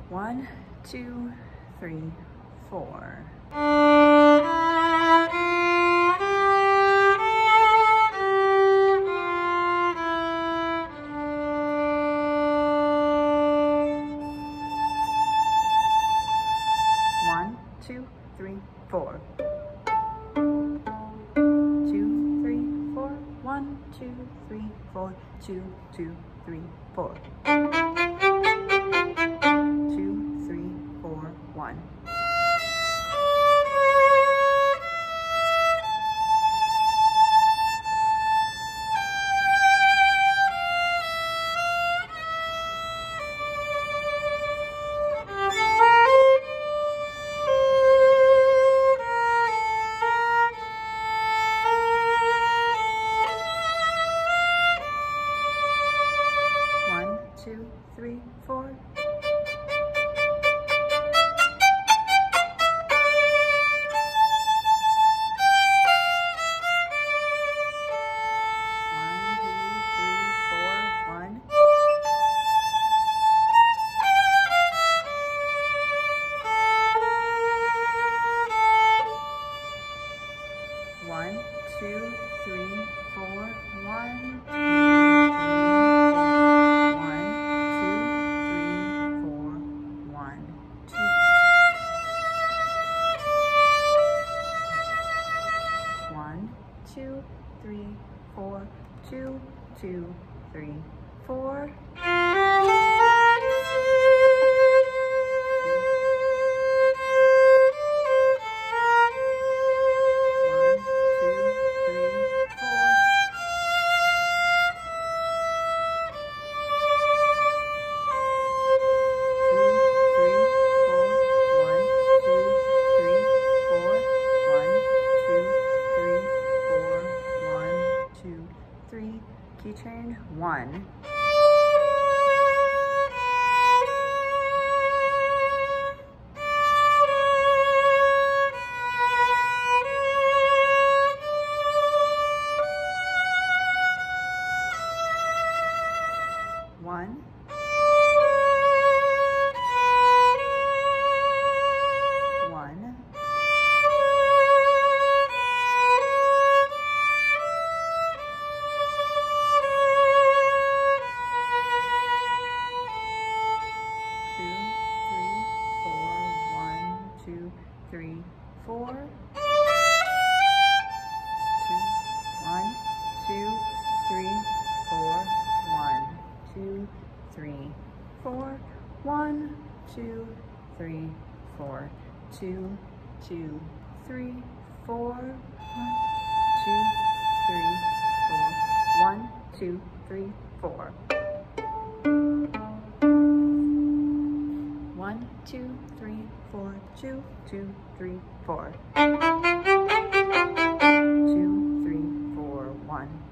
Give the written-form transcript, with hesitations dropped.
1, 2, 3, 4. 1, 2, 3, 4. 2, 3, 4. 1, 2, 3, 4. 2, 2, 3, 4. 2, 3, 4, 1. 1, 2, 3, 4. 1, 2, 3, 4. 1, 2, 3, 4. 1, 2, 3, 4. 1, 2. 1, 2, 3, 4. 2, 2, 3, 4. 3, key change, 1. 1. 1. 3, 4. 1, 2, 3, 4. 1, 2, 3, 4. 1, 2, 3, 4. 2, 2, 3, 4. 1, 2, 3, 4. 1, 2, 3, 4. 2, 2, 3, 4. 2, 3, 4. 1.